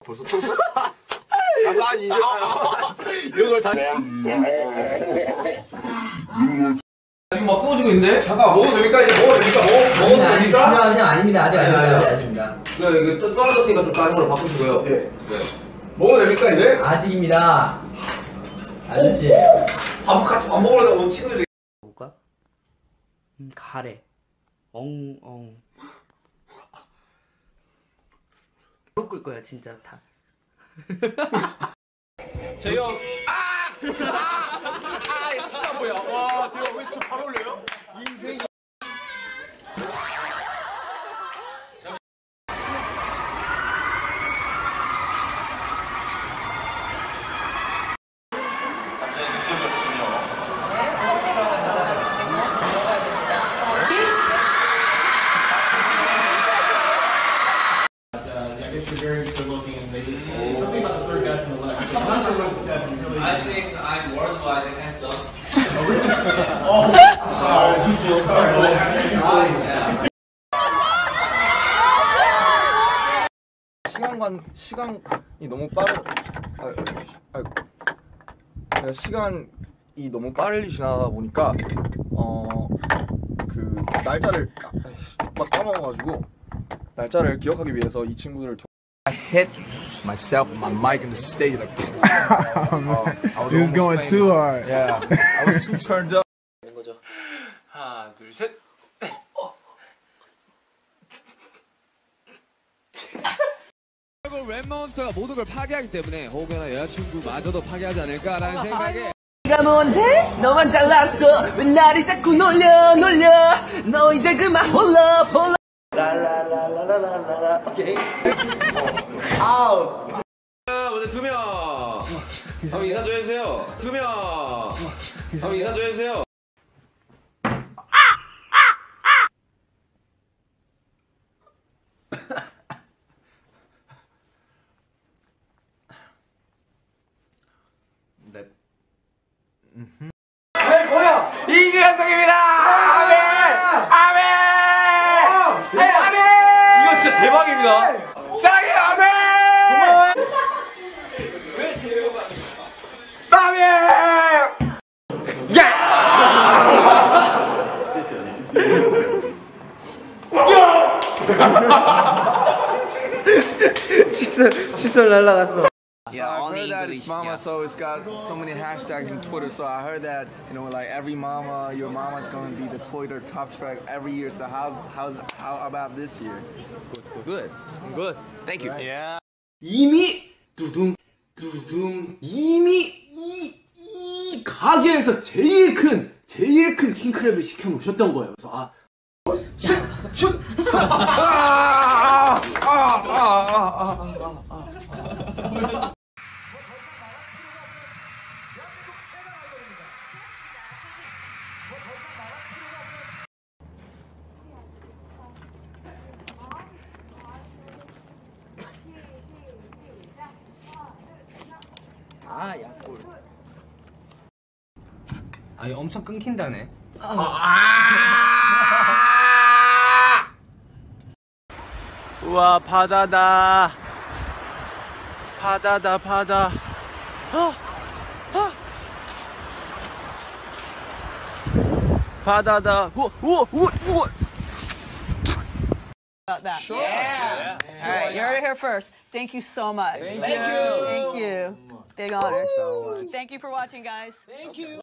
벌써 털었어? 아니 이걸 다 지금 막 부어지고 있는데? 잠깐 먹어도 됩니까? 이제 먹어도 됩니까? 먹어도 됩니까? 아니 아닙니다. 아직 아닙니다. 이거 떨어졌으니까 좀 다른 걸로 바꾸시고요. 네. 먹어도 됩니까 이제? 아직입니다. 아저씨. 같이 밥 먹으려다 오늘 친구들이 볼까? 가래. 엉엉. 먹을 거야 진짜 다. 저희 형. 진짜 뭐야? 와, 대박. 왜 저 바로 올려요? 인생이. 잠시만요, 이쪽이었군요. I guess you're very good looking. Something about the third guy from the left. I think I'm worldwide handsome. Oh, sorry. 시간이 너무 시간이 너무 빨리 지나다 보니까 그 날짜를 막 까먹어가지고 날짜를 기억하기 위해서 이 친구들을 I hit myself with my mic in the stage like He was going too hard. Yeah, I was too turned up. 거죠. 하나, 둘, 셋. 결국 랩몬스터가 모든 걸 파괴하기 때문에 혹여나 여자친구마저도 파괴하지 않을까라는 생각에 네가 뭔데? 너만 잘났어. 왜 나를 자꾸 놀려. 너 이제 그만 홀라. 라라라라라라라. 오케이. 아우. 오늘 2명 한번 인사 좀 해주세요. 2명 한번 인사 좀 해주세요. 이규현성입니다. 아멘. 이거 진짜 대박입니다. 사랑해요. 아멘. 칫솔 날라갔어. Yeah, I heard that it's mama, so it's got so many hashtags on Twitter. So I heard that, you know, like every mama, your mama's gonna be the Twitter top track every year. So how about this year? Good. Thank you. Yeah. 이미 두둥 이미 이 가게에서 제일 큰 킹크랩을 시켜 놓으셨던 거예요. 그래서 약골. 아니 엄청 끊긴다네. 우와 바다다. 바다. 바다다. 우와. About that. Sure. Yeah. All right, you heard it here first. Thank you so much. Thank you. Big honor. Thank you so much. Thank you for watching, guys. Thank you.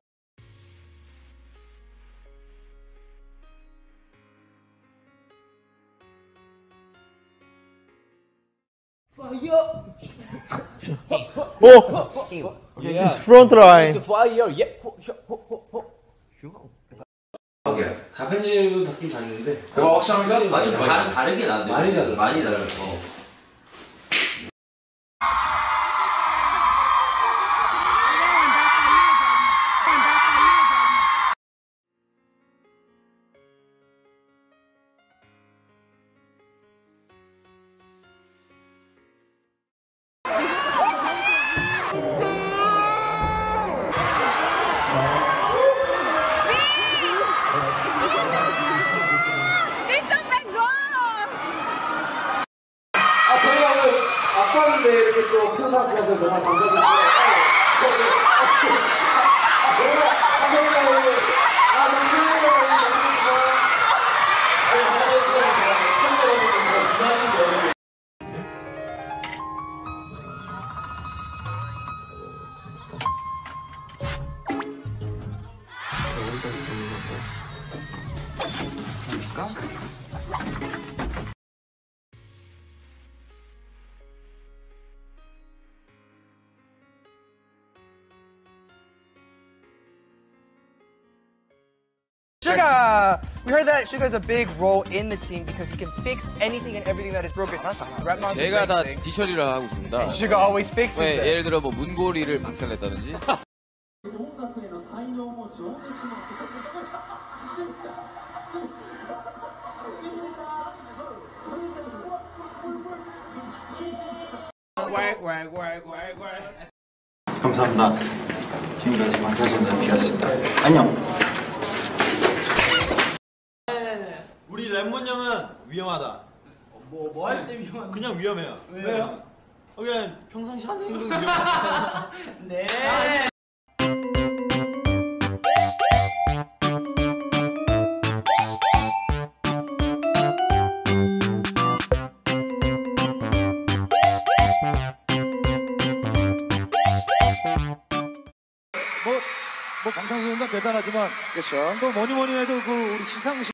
Fire. Oh! His front line. Fire. Yeah. 다 편집은 받긴 봤는데. 확실합니까? 완전 다르게 나는데. 많이 다르죠. 저희에게 또 평상시에서 정말 감사드리고요. Suga! We heard that Suga has a big role in the team because he can fix anything and everything that is broken. Rap Monster's 제가 다 great thing. 뒤처리를 하고 있습니다. Suga always fixes 네, them. 예를 들어 뭐 문고리를 박살냈다든지. 감사합니다. 지금까지 방탄소년단 비였습니다. 안녕. 우리 랩몬 형은 위험하다. 뭐 할 때 위험한? 그냥 위험해요. 왜요? 그냥 평상시 하는 행동이 위험하다. 네. 뭐 방탄소년단 대단하지만 그렇죠. 또 뭐니 해도 그 우리 시상식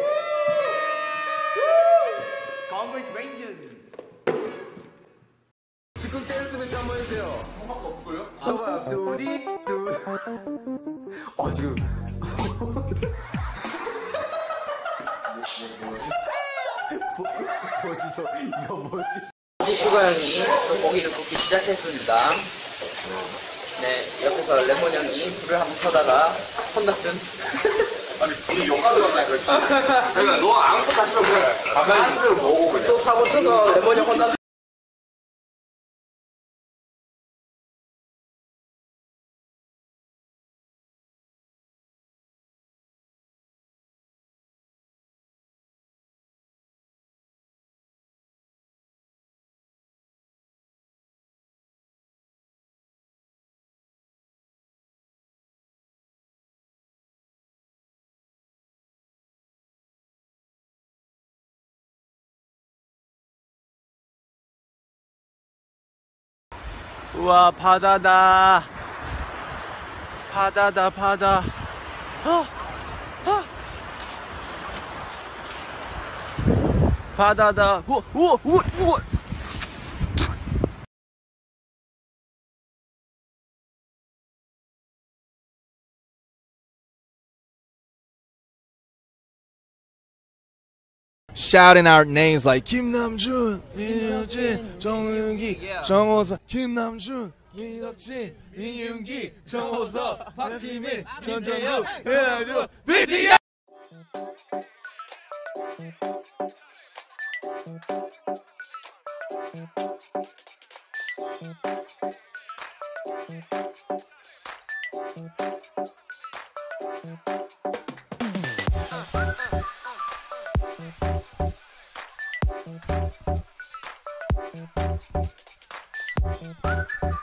지금 댄스 멘트 한번 해주세요. 형밖에 없을걸요? 봐봐, 두디 두. 지금. 뭐지 저 이거 뭐지? 슈가 형이 고기를 굽기 시작했습니다. 네, 옆에서 레몬 형이 불을 한번 켜다가 혼났음. 아니 우리 영화 들어간다 그랬지. 그러니까 너 아무것도 하지 말고 그냥 가만히 한 대로 먹어 그냥. 또 사고 쳐서 레몬 형 혼났음. 우와 바다다 바다다 바다 바다다 우와 우와 우와 우와 Shouting out names like Kim Namjoon, 민혁진, 정윤기, 정호석, Kim Namjoon, 민혁진, 민윤기, 정호석, 박지민, 전정국, 배아주, BTS. Thank you.